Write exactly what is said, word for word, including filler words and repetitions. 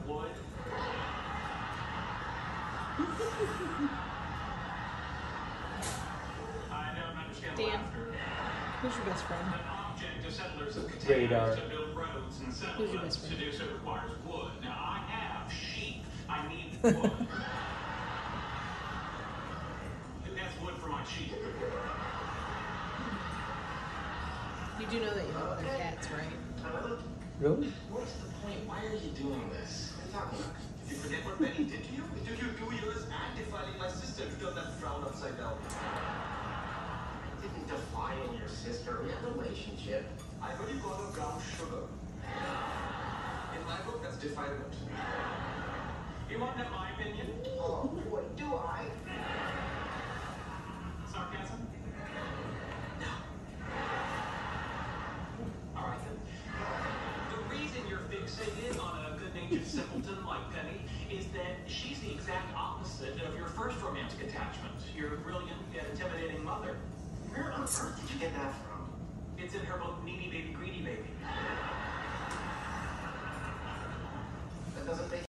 wood. I don't understand the Dan, laughter. who's your best friend? An object of settlers of Catan Radar. to build roads and Who's your settlements. best To friend? do so requires wood. Now I have sheep. I need wood. That's wood for my sheep. You do know that you have other cats, right? Really? What's the point? Why are you doing this? What are you talking about? Did you forget what Benny did to you? It took you two years and defiling my sister to turn that frown upside down. I didn't define your sister. We have a relationship. I heard you call her brown sugar. In my book, that's defilement. You want to know my opinion? Oh, boy, do I? Sarcasm? No. All right, then. The reason you're fixated on a good-natured simpleton like Penny is that she's the exact opposite of your first romantic attachment, your brilliant yet intimidating mother. Where on earth did you get that from? It's in her book, Needy